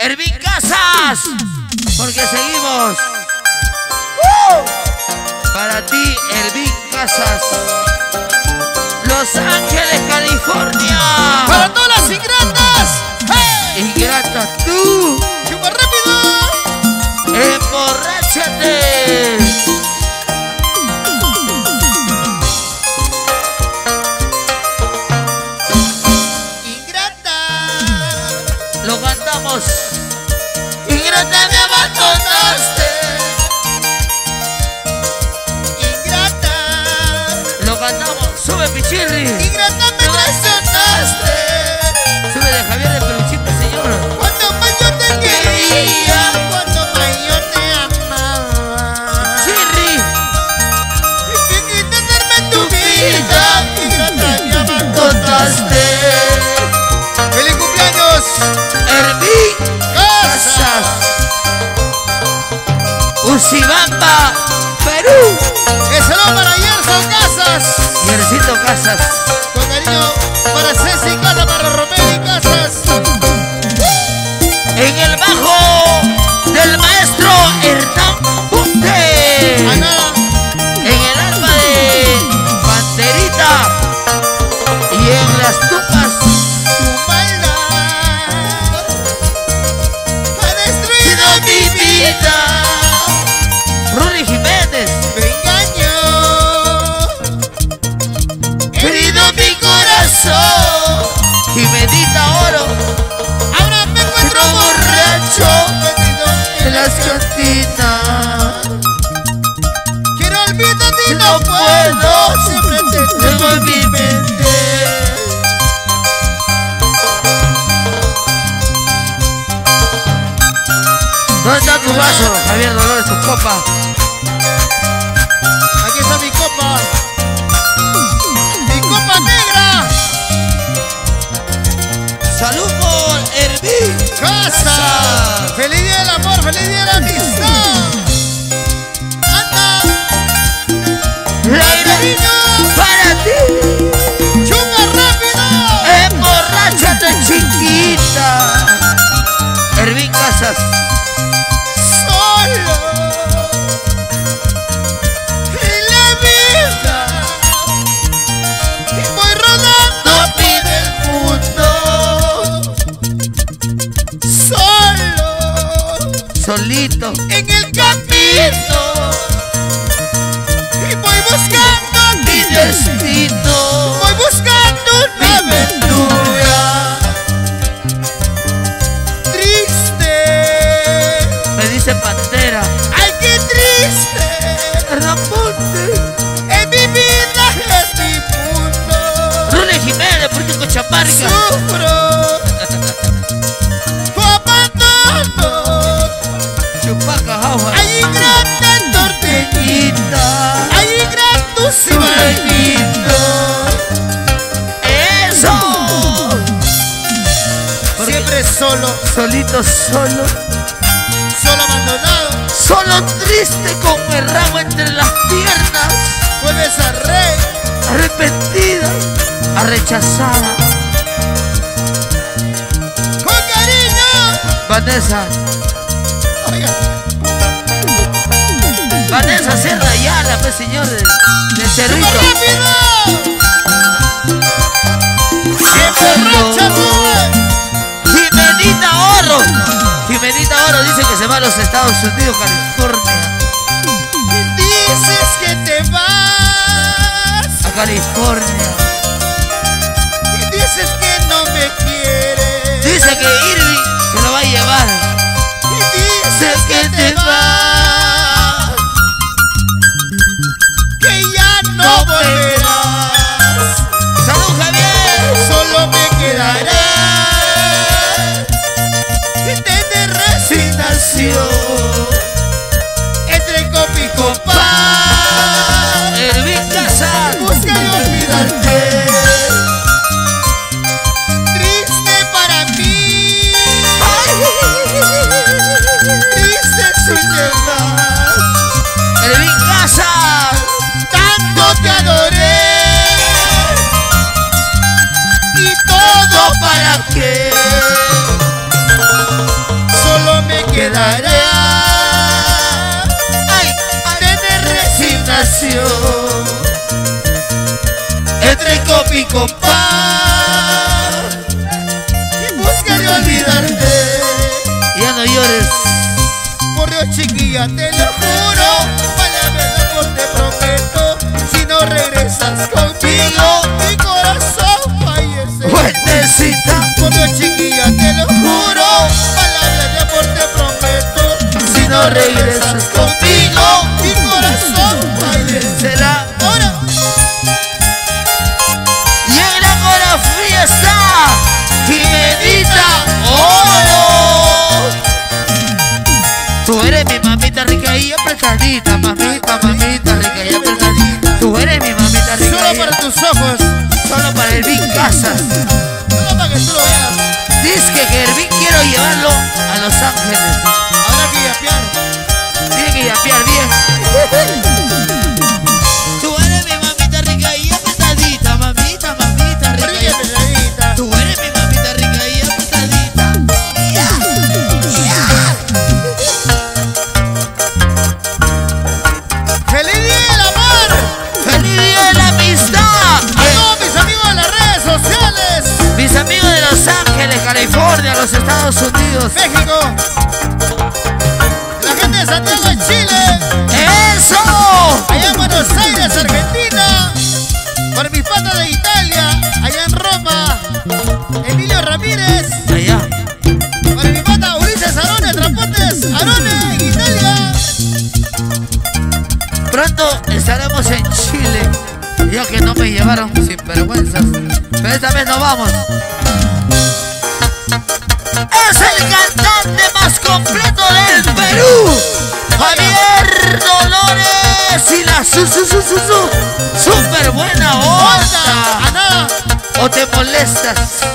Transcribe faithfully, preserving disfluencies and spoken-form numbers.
Ervin Casas, porque seguimos. ¡Uh! Para ti, Ervin Casas, Los Ángeles, California. Para todas las ingratas. ¡Hey! Ingratas tú. ¡Chupa rápido! Emborráchate. Ingrata. Lo cantamos. Ingrata, me abandonaste. Ingrata. Lo cantamos. Sube, Pichirri. Ingrata, me traicionaste. Sube de Javier de Peluchito, señor. Cuando más yo te quería, cuando más yo te amaba. Chirri. Y que quieres darme tu vida, ingrata, me abandonaste. ¡Feliz cumpleaños! Ervin Casas, Usibamba, Perú. ¡El saludo para Yerson Casas! Yercito Casas. Con cariño para Ceci Casas, para Romero y Casas. En el bajo del maestro Hernán Ponte. Ana, En el arma de Panterita. Y en las tupas tu maldad ha destruido mi vida. Rudy Jiménez. Me engañó, Herido mi corazón. Jimenita Oro. ahora me encuentro borracho, perdido En las cantinas. Quiero olvidarte y No no puedo, siempre te Tengo tengo en mi mente. ¿Dónde está tu vaso, Javier Dolores, tu copa? Aquí está mi copa, mi copa negra. Salud por Ervin Casa. Feliz día del amor, feliz día de la amistad. Anda, La cariño, para ti. chupa rápido. Emborráchate, chiquita. Ervin Casas. Solo en la vida y voy rodando por el mundo. Solo Solito. en el camino y voy buscando mi Mi destino. destino. Voy buscando una aventura triste. Me dice Pantera. Ay, qué triste. Hernán Ponte. En mi vida es mi mundo. Rudy Jiménez, Puerto Chamarca. Sufro tu abandono. Chupaca, Jauja. Ay, ingrata norteñita. Ay, ingrato maldito. ¡Eso! Porque Siempre solo, solito, solo. solo abandonado. Solo triste con el ramo entre las piernas. Vuelves a rey. Arrepentida, rechazada. Con cariño. Vanessa, Oiga, Vanessa Serra Ayala, pues señor, de, de ¡súper Cerrito. rápido! ¡Emborracha, tú! Jimenita Oro. Jimenita Oro dice que se va a los Estados Unidos, California. Dices que te vas A California. y dices que no me quieres. Dice que Irving se lo va a llevar. Y dices que te vas, que ya no volverás. ¡Salud, Javier! Solo me quedará de resignación entre copa y copa. Ervin Casas. Busca y olvidarte. Triste para mí. Triste soy de más. Ervin Casas. Tanto te adoré. Y todo para qué. me quedará Ay, tener resignación entre copa y copa y buscaré olvidarte. ya no llores. Por Dios, chiquilla, te lo juro, palabra de amor te prometo. Si no regresas conmigo, mi corazón fallece. Fuertecita. Por Dios, chiquilla, te lo juro, palabra de amor te prometo. Si no regresas conmigo, mi corazón fallecerá. Ahora, y en la hora fiesta, Jimenita Oro. Tú eres mi mamita rica y apretadita, mamita, mamita rica y apretadita. Tú eres mi mamita rica solo y para tus ojos, solo para Ervin Casas. solo para que tú lo veas. Dice que Ervin quiero llevarlo a Los Ángeles. Ahora que yapear. Tiene que yapear bien. Tú eres mi mamita rica y apretadita, mamita, mamita rica y Brilla, apretadita. pesadita. Tú eres mi mamita rica y apretadita. Ya, ya. ¡Feliz día del amor! ¡Feliz día de la amistad! A todos mis amigos de las redes sociales, Mis amigos de Los Ángeles, California, los Estados Unidos. México, la gente de Santiago de Chile, ¡Eso! allá en Buenos Aires, Argentina, por mis patas de Italia, allá en Roma, Emilio Ramírez, Allá. por mi pata Ulises Arone, Transportes Arone, en Italia. Pronto estaremos en Chile, ya que no me llevaron sin vergüenzas. Pero esta vez no vamos. Es el cantante más completo del Perú, Javier Dolores y la su su su su su super buena onda. Ana, ¿O te molestas?